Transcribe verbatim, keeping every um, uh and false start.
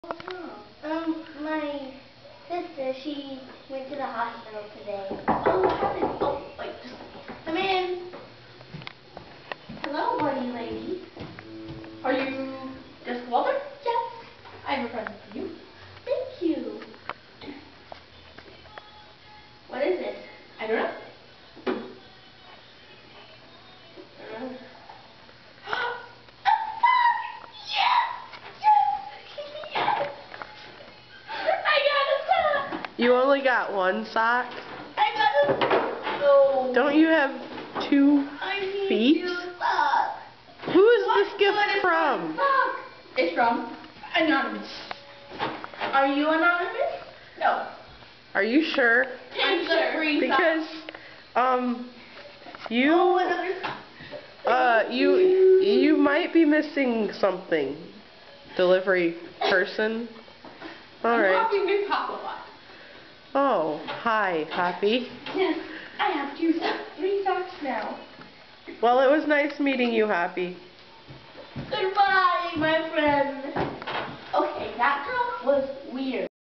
Um, my sister, she went to the hospital today. Oh, what happened? Oh, wait, just come in. Hello, buddy lady. Are you Jessica Walter? Yes. I have a present for you. Thank you. What is it? I don't know. You only got one sock? I got a no. Don't you have two I need feet? two socks. Who is What this gift good is from? my sock? It's from Anonymous. Are you anonymous? No. Are you sure? I'm sure. Free Because, um, you, oh, another sock. uh, you, you might be missing something. Delivery person. All I'm right. talking to Papa. Oh, hi, Happy. Yes, I have two socks, three socks now. Well, it was nice meeting you, Happy. Goodbye.